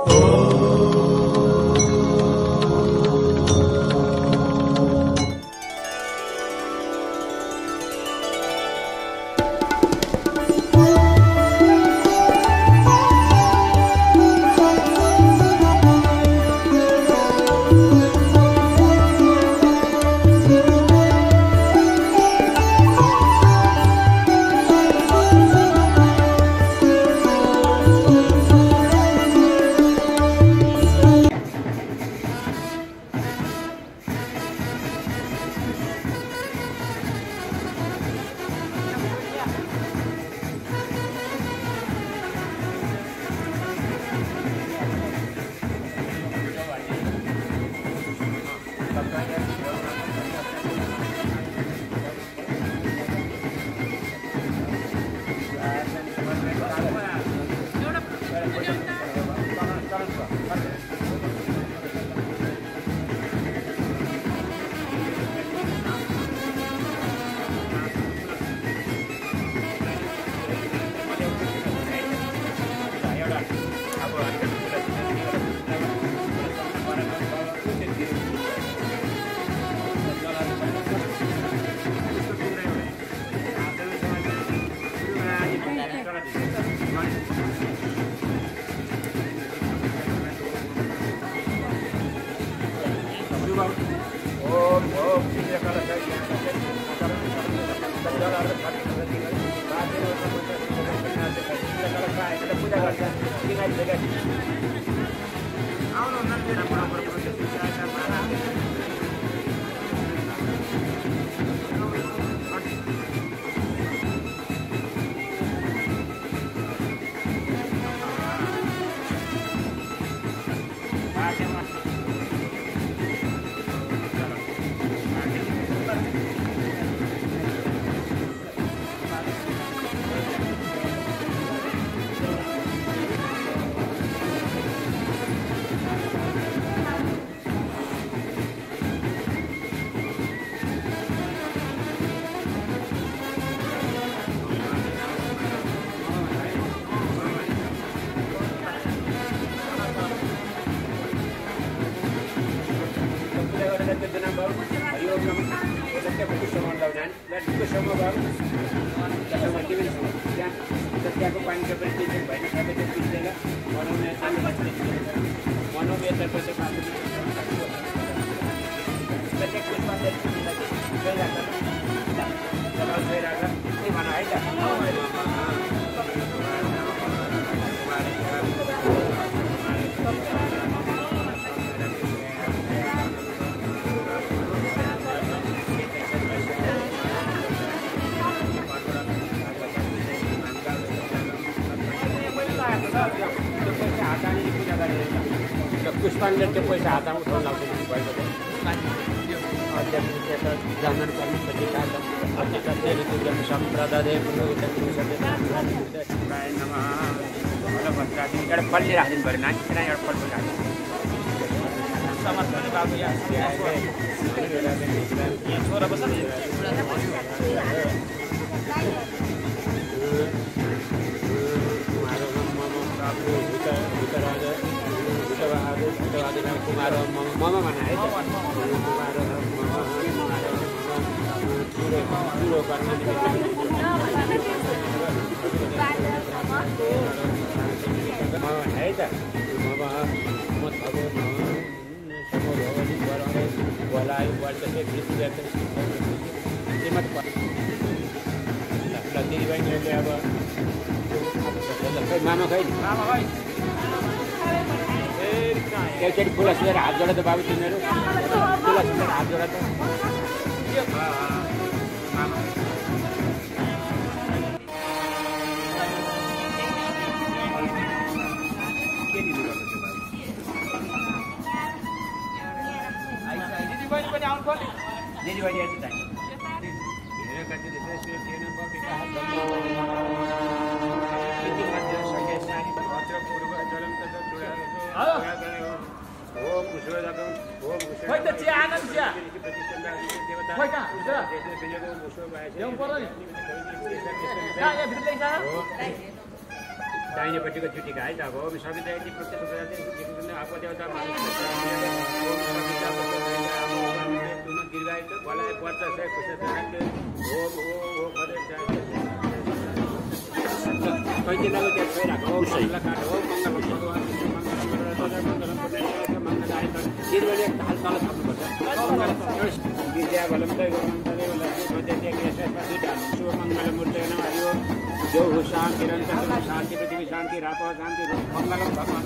पुष्पाले त्यो पैसा हातमा उठाउन लाउँछ भएको अध्यक्ष जानन कर्म प्रतिकार अत्यन्तले सम्प्रदाय एउटा फल्ली राखिदिनु पऱ्यो नानी एउटा फल राख्नु समर्थन बाबु यहाँ छोरा बस्छ कुमार मम भना है मामा खै एकचोटि फुला सुनेर हात जोडा त बाबु तिमीहरू फुला सुनेर हात जोडा त दिदी बहिनी आउँछ खोइ त चिया आनन्द चिया खोइ कहाँ हुन्छ ल्याउनु पर्यो नि कहाँ यहाँ भित्र ल्याइन्छ दाहिनेपट्टिको जुटीका है त अब ओम सविता यति प्रत्यक्ष आपको देवता मानिस दीर्घायु भलाय पर्छ से खुश ओम ओ कहिले नगो त्यो छोइराको ओम सैला काट हो दिनभरि एक हाल तल थप्नुपर्छ विद्या बलम तय शुभ मङ्गल मूर्ति नमः जो हो शांति निरंतर शांति पृथ्वी शांति रातो शांति मंगलम भगवान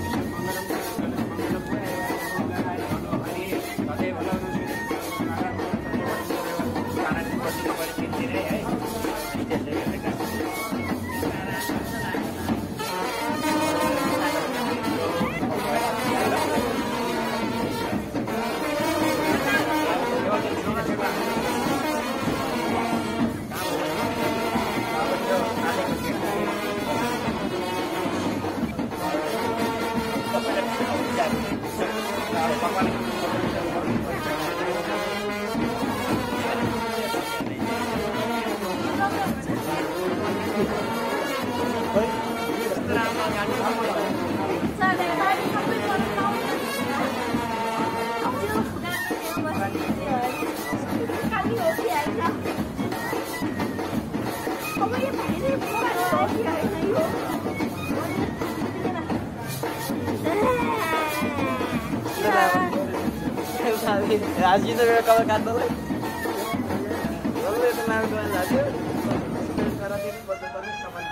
आज तो मेरा कवर काट दो भाई बोलो इतना नाम तो जाते हो करा दिन बदल बदल कमाल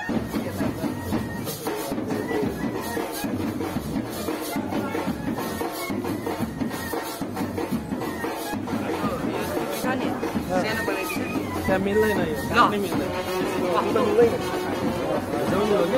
क्या मिल रहा है ना ये नहीं मिल रहा है मिल रहा है जरूर मिलोगे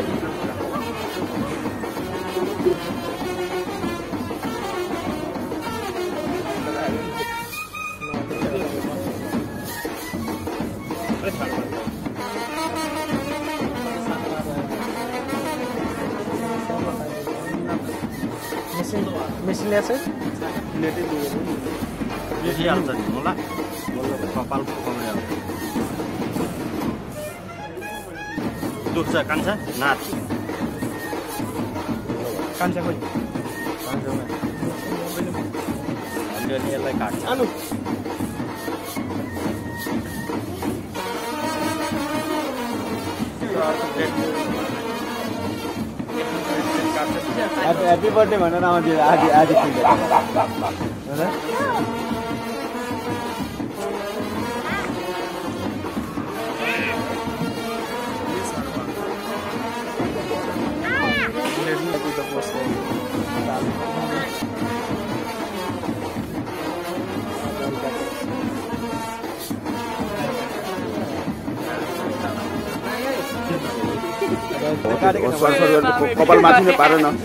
मेसिन ल्याएको छ नेटै देखिहाल्छ नि मलाई कपाल फुकाउने दुख्छ कान्छ नाच कान्छ खोइ अलिअलि यसलाई काट्छ आलु हैप्पी बर्थडे भनेर आउँथ्यो आधी आधी कपाल माथि नै पार न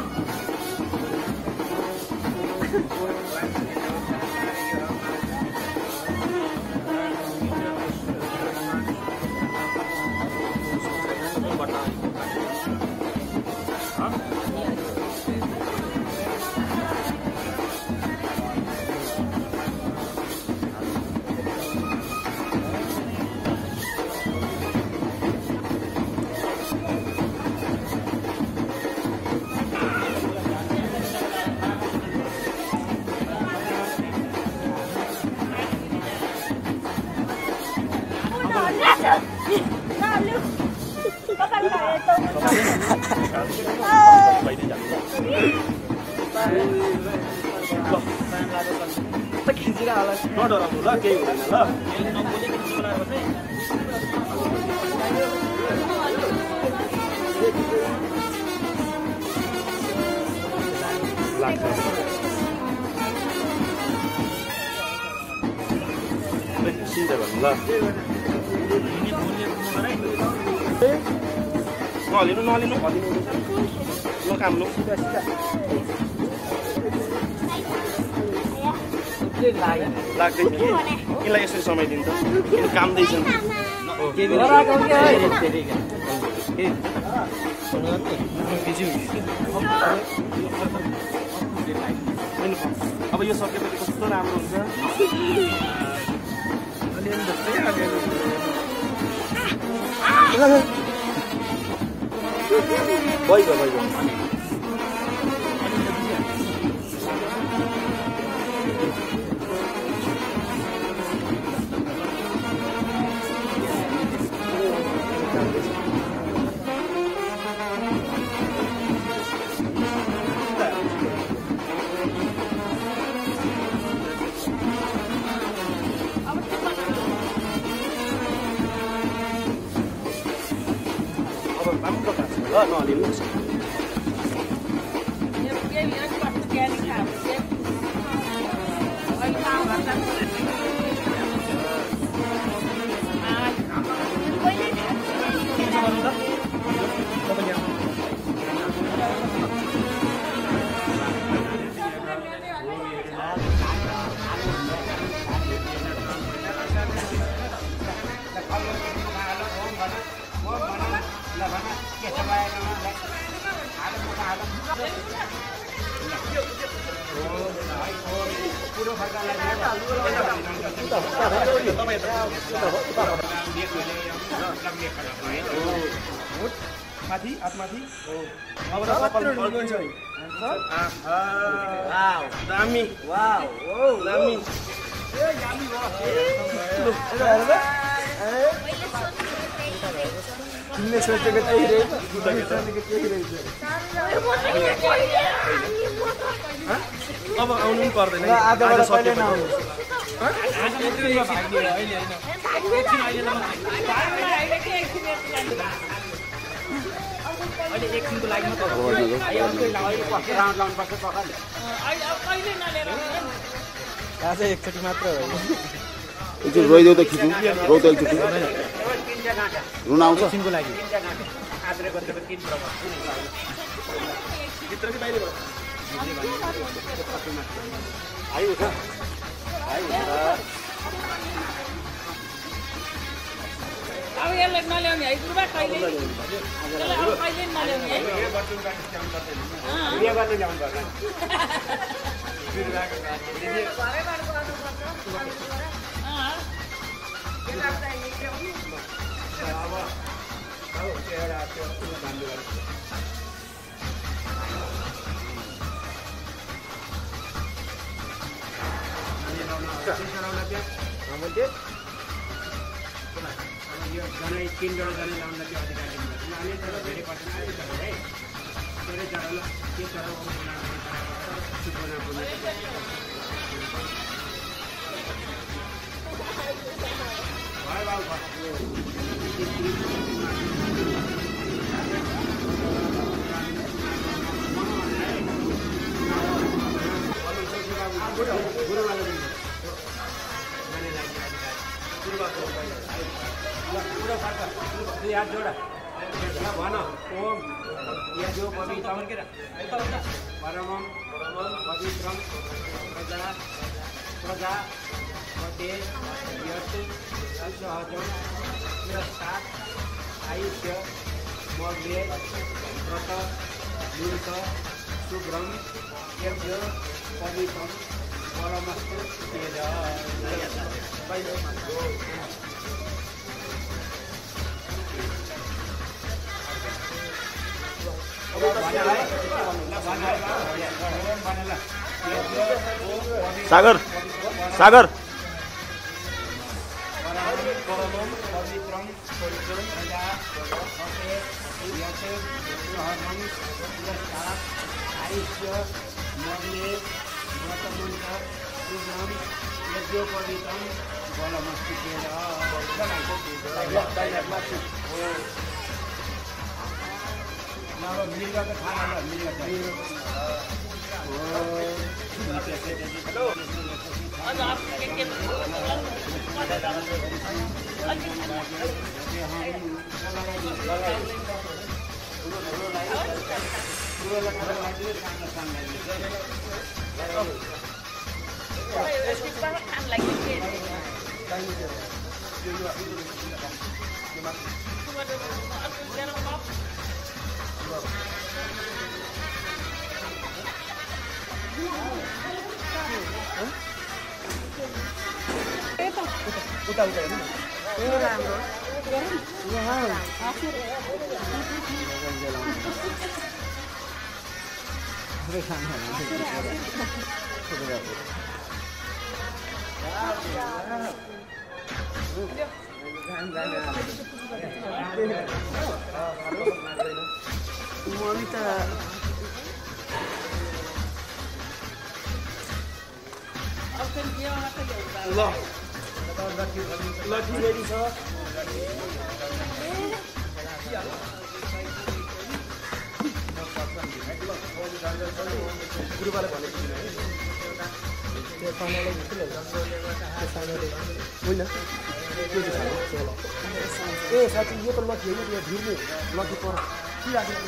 नडराउनु ल केही हुँदैन ल सिधै भन्नु ल नलिनु नलिनु ल काम लु लाग्दैन कि यसलाई यसरी समय दिन्छ किन कामदैछ अब यो सकेपछि कस्तो राम्रो हुन्छ भइगयो माथि आत्माथि अब दामी दामी किन्ने सोचेको त्यही रहेछ अब आउनु पनि पर्दैन आजबाट कहिले नआउनु एकछिनको लागि मात्र एकचोटि मात्र हो एकचोटि रोइदेऊ त खिचौँ रौ त एकचोटि रुन आउँछ एकछिनको लागि अब यसलाई नल्याउने है गुरुबा कहिले यसलाई अब कहिले नल्याउने है यो जनै 3 जना जनै लाउँदा त्यो अधिकार दिन्छ अनि तर धेरै पर्दैन है धेरै जनालाई के जनाको याद जोड़ा भन ओम यजो पवित्रम परमम पवित्रम प्रजापते यत् सहजम यस्तात् आयुष्य मग्ने व्रत मूर्त शुभ्रम यज्ञ पवित्रम परमस्तु तेज सागर सागर मिलेगा तो खाना मिलेगा उता उता हेर्नु राम्रो ए साथी यो त लकी होइन यो भिर्ने लकी पर के राखेको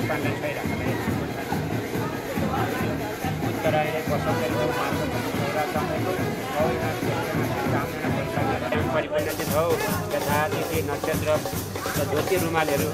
पानीलाई छोइराख्ने उत्तरायण बसन्तको परिवर्तित हो यथा तिथि नक्षत्र र ज्योति रुमालहरू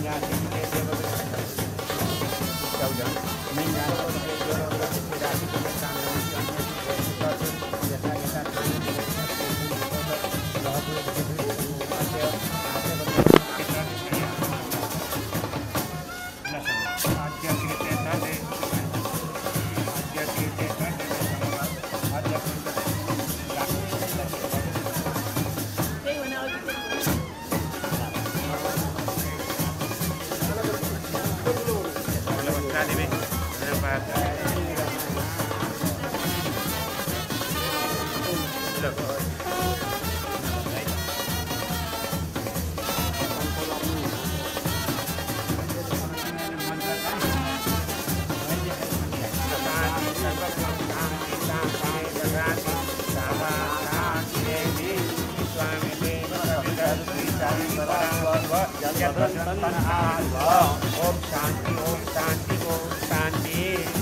ओम शांति ओम शांति ओम शांति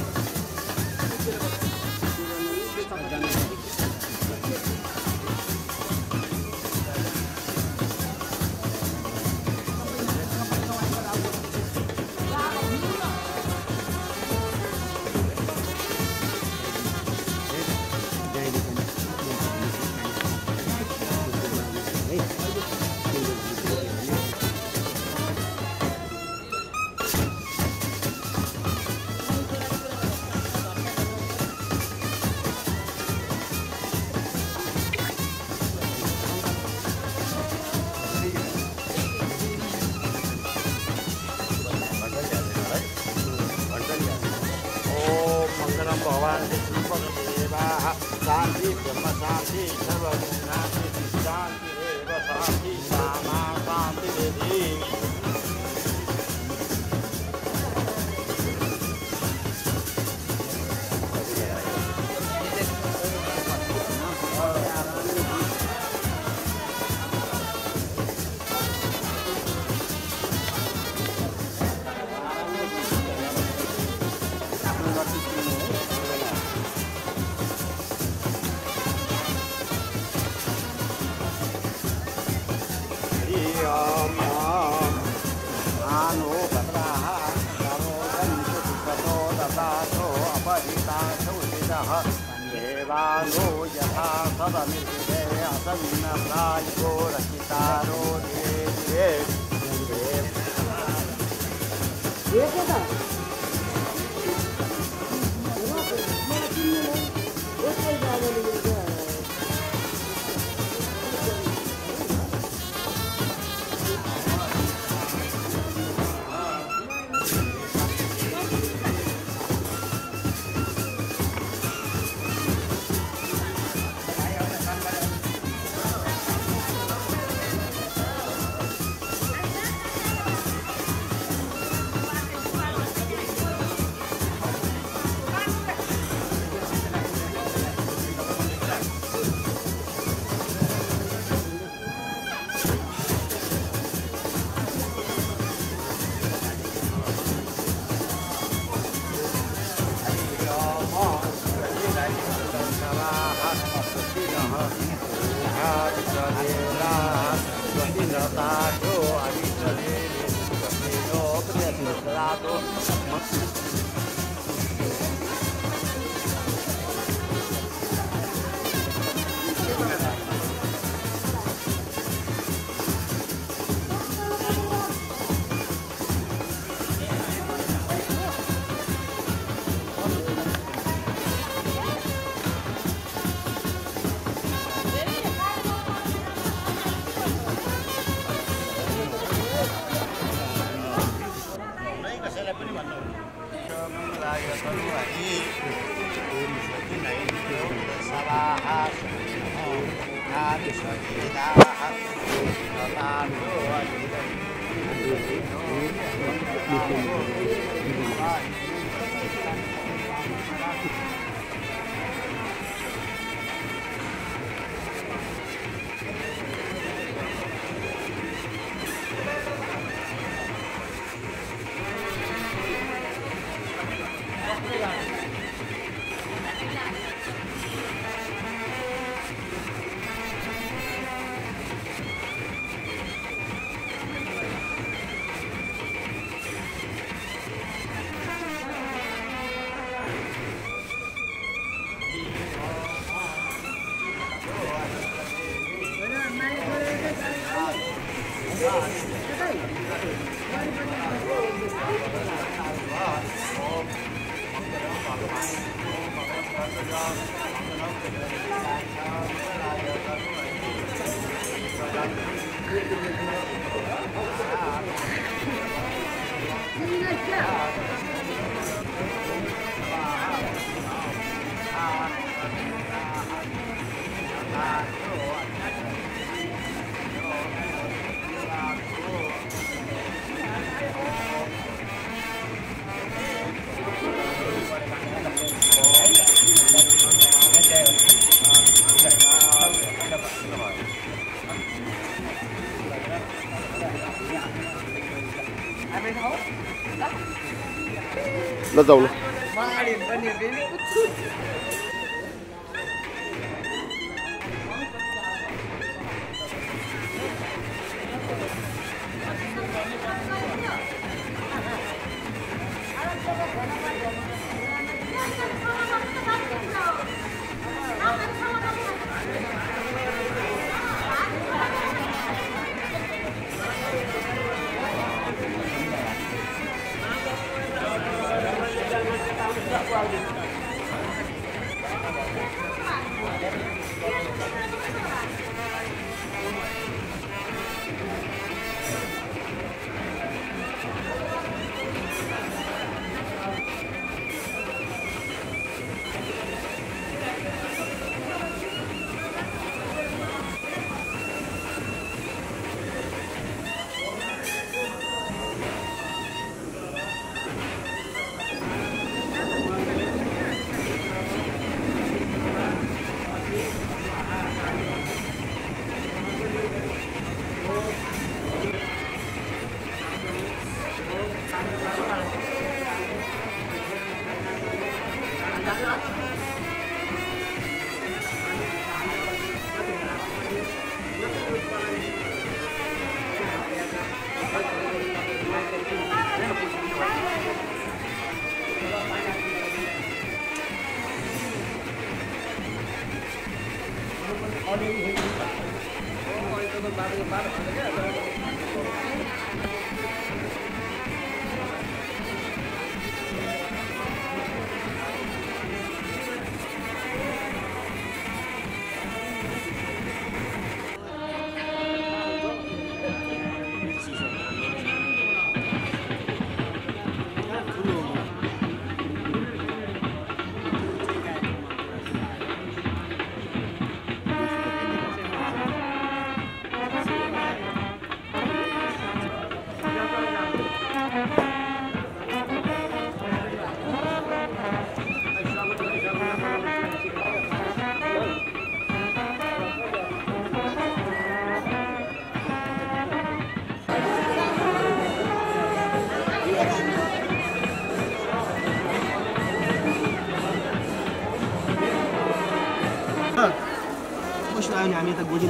शांति ब्रह्म शांति सर्वशांति शांति एव शांति सामा शांति देवी देवानो यथा सदमिर्दे असन्नप्रायो रचितारो धीरे ल जाऊ ल हामी यता गोजी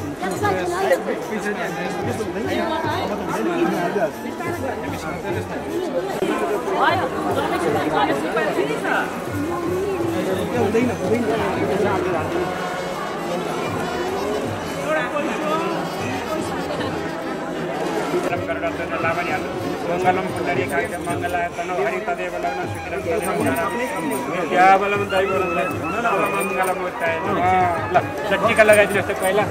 मंगलम पुंडरीकाय मंगलाय तनो हरि तदेव लग्न सुखिरं केवलम दैवलं मंगलम होताय ल सच्ची का लगाइदिनु जस्तो पहिला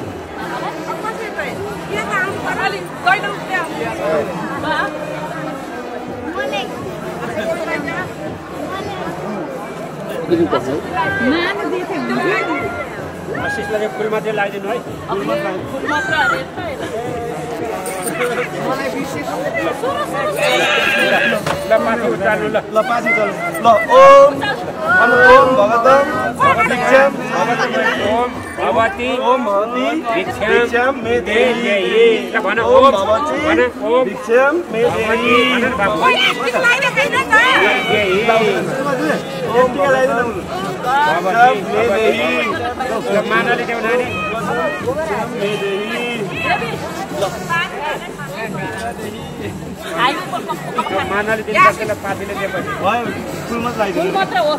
आशिषलाई फुल मात्रै लगाइदिनु है फुल मात्र ल माथि उतार्नु ल पासी चल ल ओम ओम भगवतम भिक्षाम ओम भगवती ओम भगवती भिक्षाम मे देहि ल भन ओम भगवती भन ओम भिक्षाम मे देहि भन बाबु ओम टिका लगाइदिनु भगवती मे देहि ल मानाले देऊ नानी मे देहि मानाले दिनु सक्छ पातीले दिएपछि भयो फुल मात्र लगाइदिनु मात्र हो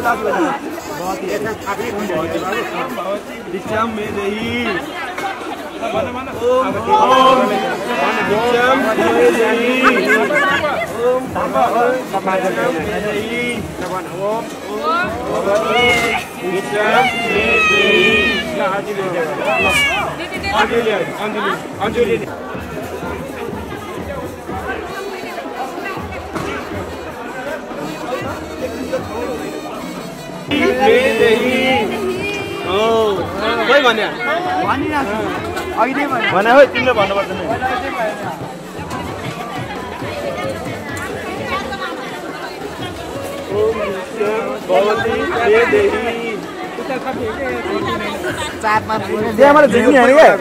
भिक्षाम मे देहि खोइ भन्यो भने है तिमीले भन्नुपर्छ नि त्यहाँबाट झिक्ने होइन क्या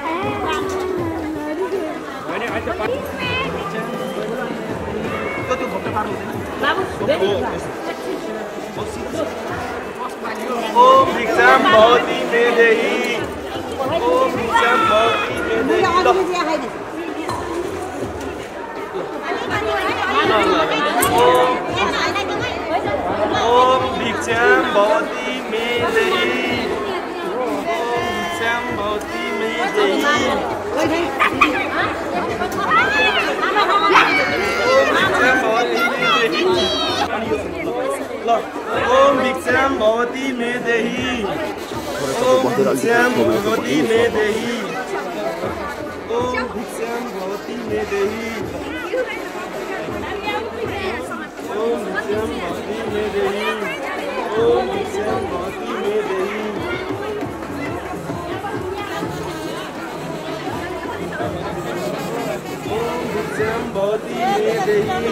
ओम भिक्षाम भवती मे देहि ओम भिक्षाम भवती मे देहि ओम भिक्षाम भवती मे देहि ओम भिक्षाम भवती मे देहि ओम भिक्षाम भवती मे देहि ओम भिक्षाम भवती मे देहि ओम भिक्षाम भवती मे देहि ओम भिक्षाम भवती मे देहि ओम भिक्षाम भवती मे देहि ओम भिक्षाम भवती मे देहि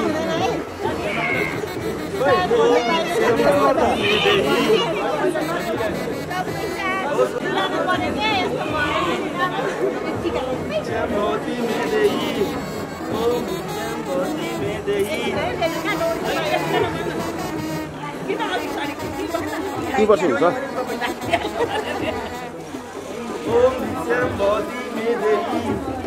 के वर्ष हुन्छ ओम भिक्षाम भवती मे देहि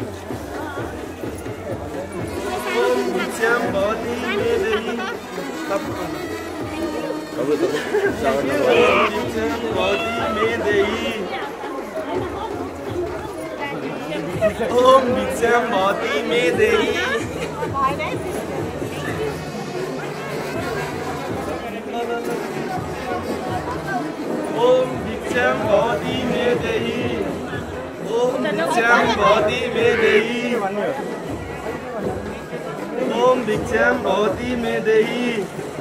ओम भिक्षाम भवती मे देहि ओम भिक्षाम भवती मे देहि ओम भिक्षाम भवती मे देहि ओम भिक्षाम भवती मे देहि ओम भिक्षाम भवती मे देहि ओम भिक्षाम भवती मे देहि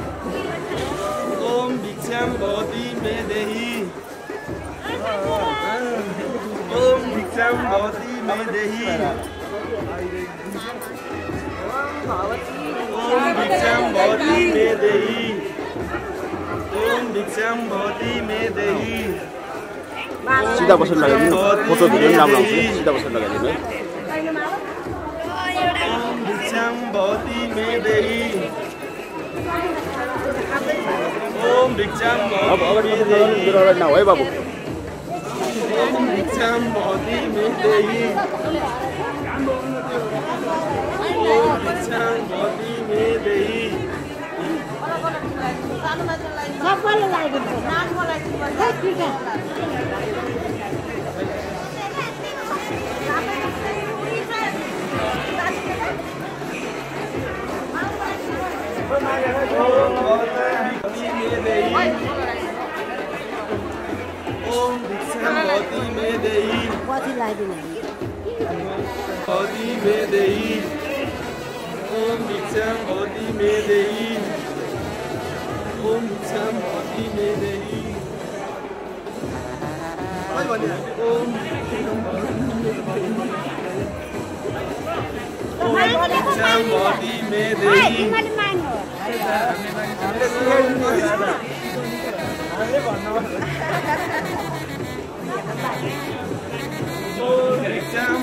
ओम भिक्षाम भवती मे देहि ओम भिक्षाम भवती मे देहि ओम भिक्षाम भवती मे देहि ओम भिक्षाम भवती मे देहि सीधा बसेर लगाइदिनु फोटो भिडियो पनि राम्रो आउँछ सीधा बसेर लगाइदिनु ओम भिक्षाम भवती मे देहि ओम भिक्षाम भवती मे देहि न है बाबु ओम भिक्षाम भवती मे देहि ओम भिक्षाम भवती मे देहि सबैले लागिदिन्छ नाम मलाई ठीक है ओम भिक्षाम भवती मे देहि पछि लागिदिनु भवती मे देहि ओम भिक्षाम भवती मे देहि ओम भिक्षाम भवती मे देहि ओम भिक्षाम भवती मे देहि ओम भिक्षाम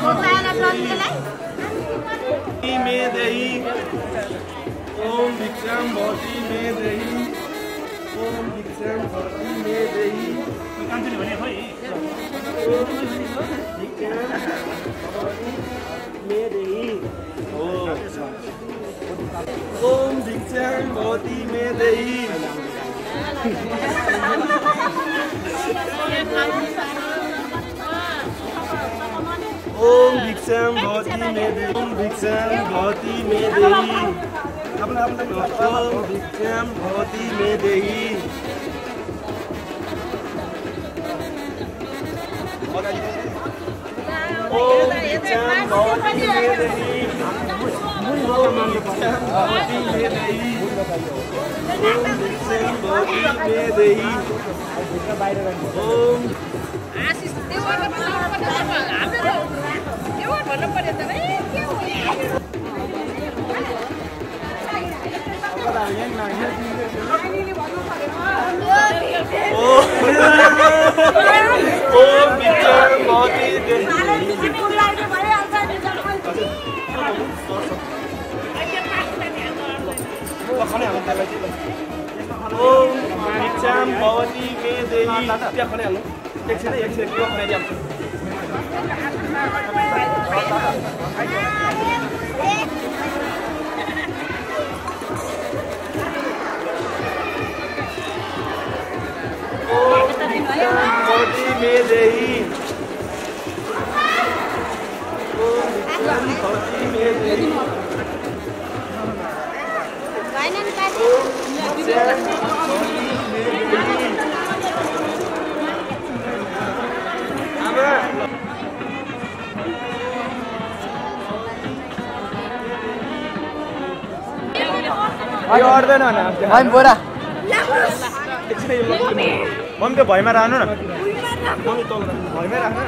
भवती मे देहि ओम भिक्षाम भवती मे देहि ओम भिक्षाम भवती मे देहि ओम भिक्षाम भवती मे देहि ओम भिक्षां भवति मे देहि ओम भिक्षां भवति मे देहि ओम भिक्षां भवति मे देहि ओम भिक्षां भवति मे देहि ओम भिक्षां भवति मे देहि ओम भिक्षां भवति मे देहि ओम आशिष देवर हाम्रो देवर भन्नु पर्यो त के हो ओम भिक्षां भवति ओम भिक्षां भवति मे देहि त्यहाँ खने हाल्नु एकछिन यो खनाइदियौँ ओम भिक्षां भवति मे देहि ओम भिक्षां भवति मे देहि यो अड्दैन न हामी बोरा मम्मी त्यो भैमा राख्नु न मम्मी तल भैमै राख्नु न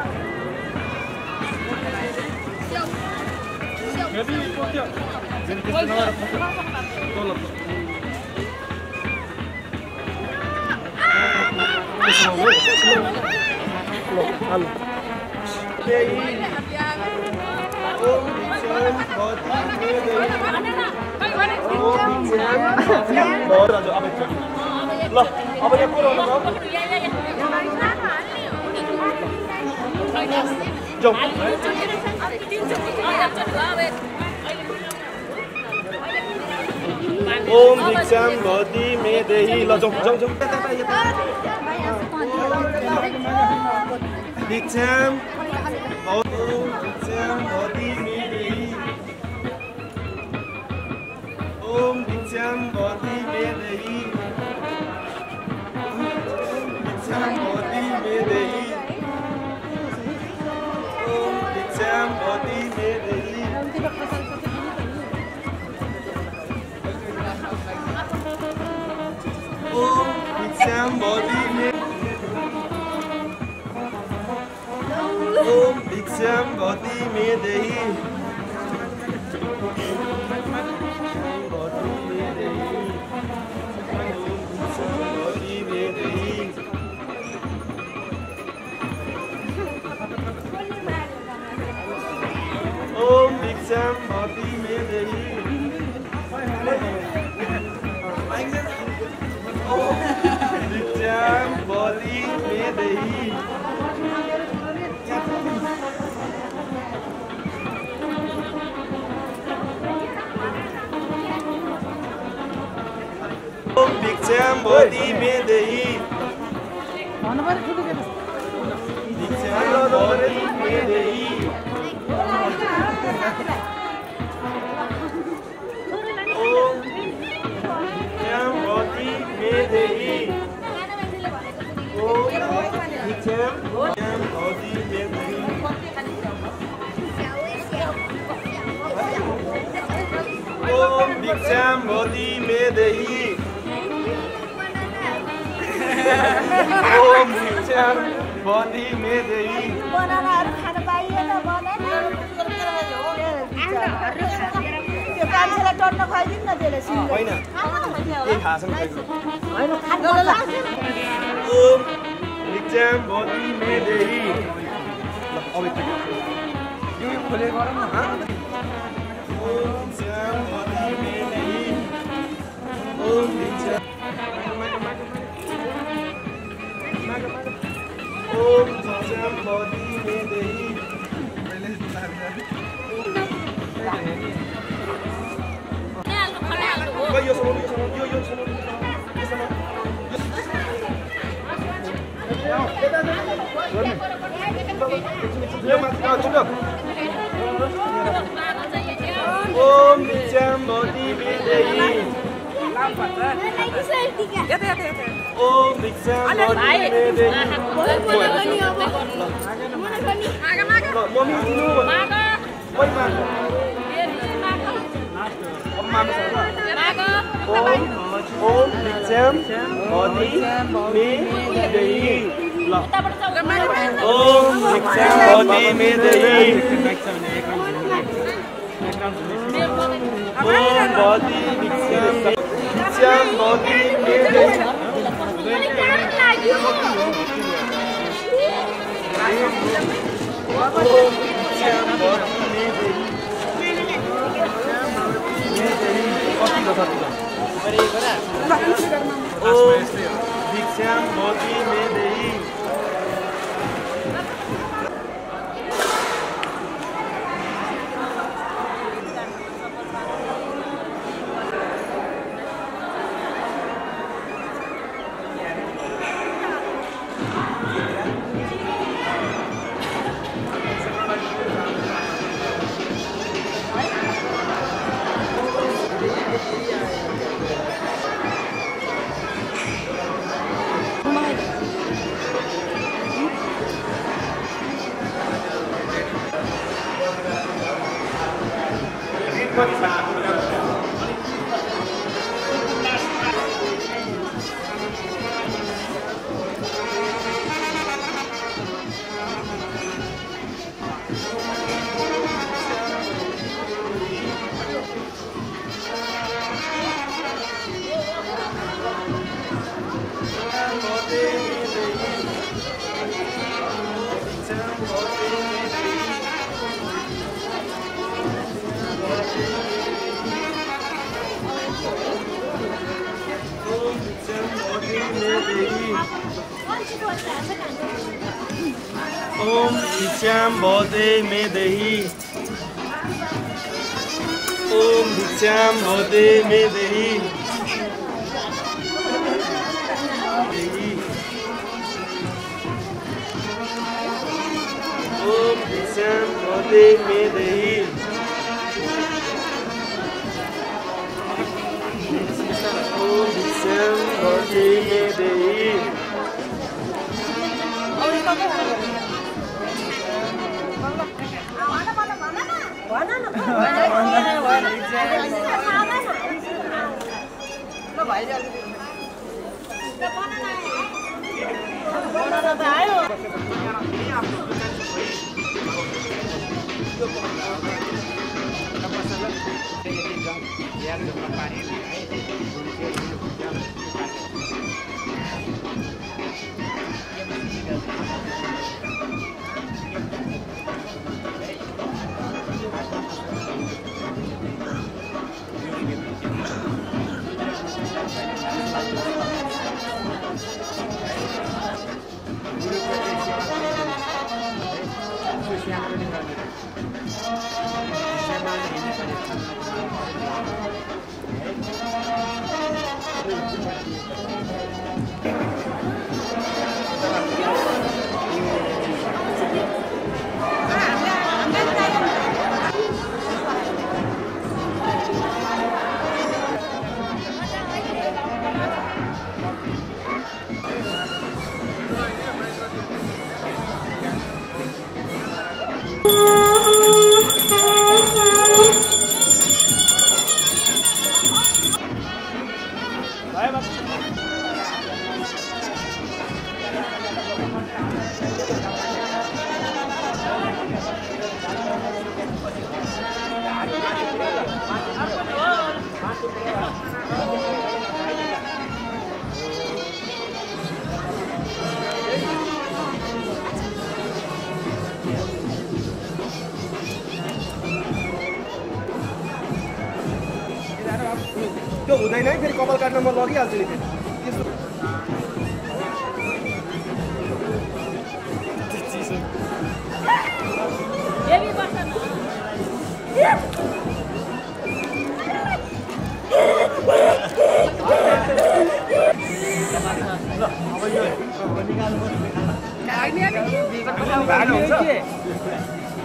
ल अब यहाँ को रहनु जाऊ ओम भिक्षां भवति मे देहि ल जाऊ जाऊ जाऊ भिक्षां भवति मे देहि ओम भिक्षां भवति मे देहि भिक्षां भवति मे देहि ओम भिक्षां भवति मे देहि ओम भिक्षां भवति मे ओम भिक्षां भवति मे देहि ओम भिक्षां भवति मे देहि ओम भिक्षां भवति मे देहि ओम भिक्षां भवति मे देहि भिक्षां भवति मे देहि ओम भिक्षां भवति मे देहि ओम भिक्षां भवति मे देहि ओम भिक्षां भवति मे देहि ओम भिक्षां भवति मे देहि बनानाहरु खान पाइएन बनाना त्यो कान्छेलाई टन्न खुवाइदिनु न त्यसले सिङ्गो हैन के खासन खाइदिनु हैन खानु ओम भिक्षां भवति मे देहि अब यो खोले गरौँ न ओम भिक्षां भवति मे देहि ओम भिक्षां ओम भिक्षां भवति मे देहि यो यो ओम भिक्षाम भवति मे देहि ओम भिक्षाम भवति मे देहि मम्मी दिनु कोही माग्नु ओम भिक्षाम भवति मे देहि ल ओम भिक्षाम भवति मे देहि ओम भवति भिक्षाम भवति मे देहि भिक्षाम भवति मे देहि ओम भिक्षाम भवति मे देहि ओम भिक्षाम भवति मे देहि ओम भिक्षाम भवति मे देहि ओम भिक्षाम भवति मे देहि त्यो हुँदैन है फेरि कपाल काट्न म लगिहाल्छु नि फेरि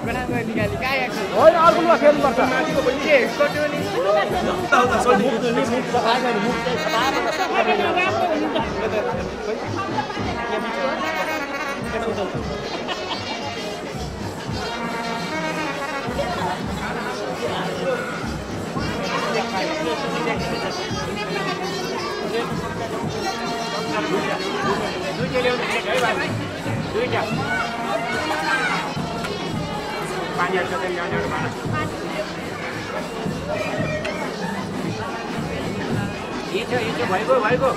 होइन अर्कोमा फेर्नुपर्छ पानी अच्छा तो यहाँ जाने वाला ये भाई को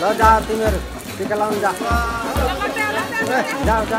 जा तिमीहरू टिका लाउनु जा जा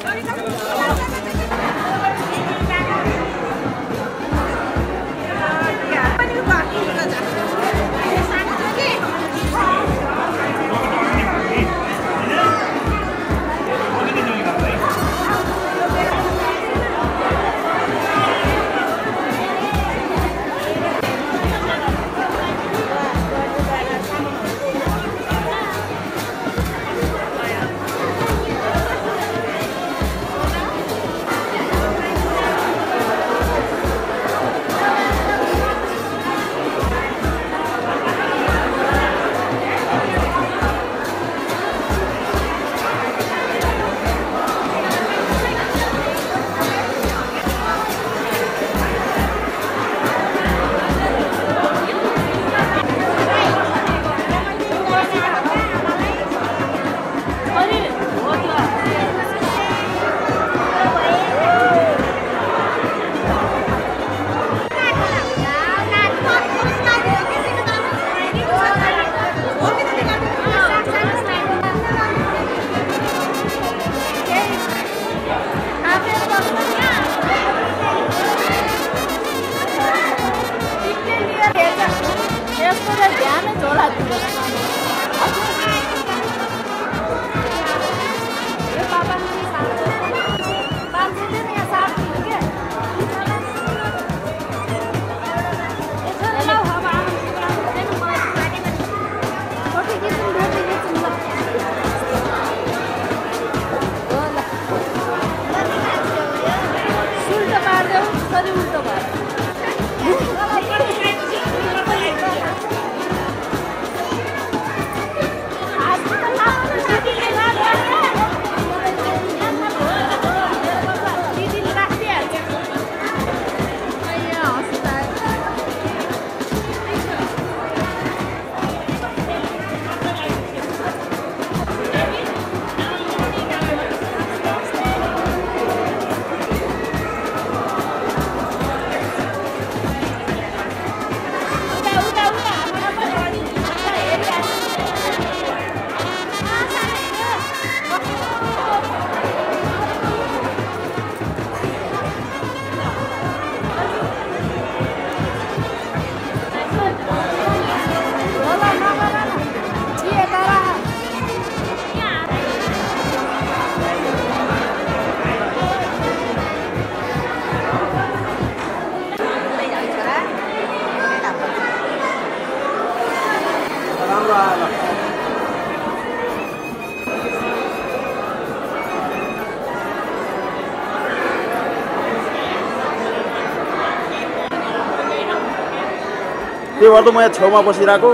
त्यही भएर त म यहाँ छेउमा बसिरहेको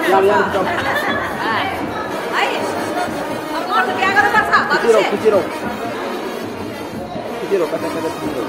खुचिरौ कता खुचिरौ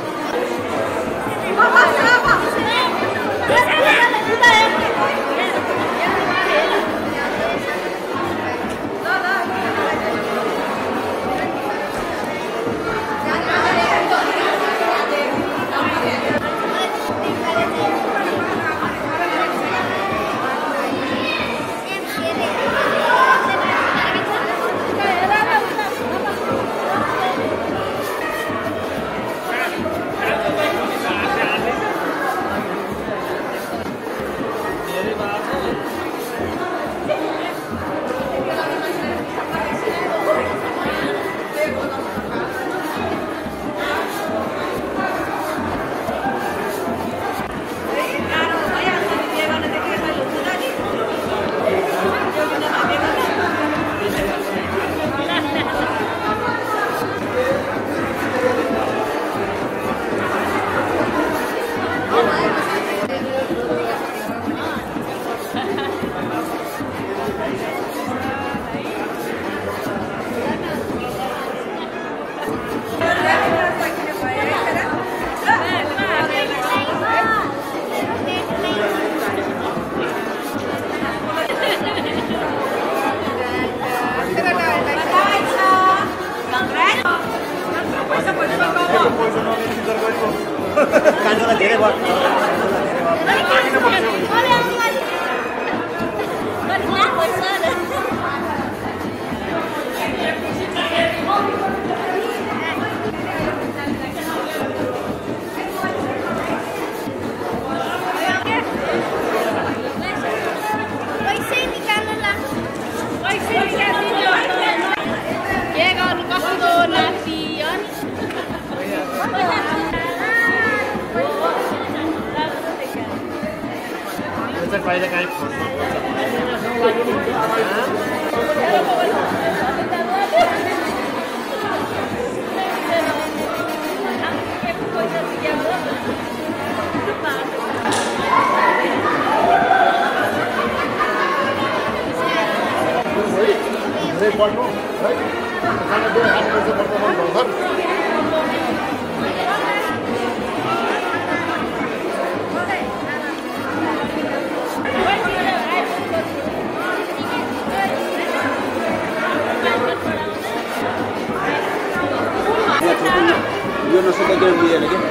यो नसक्दा गेम दिएन के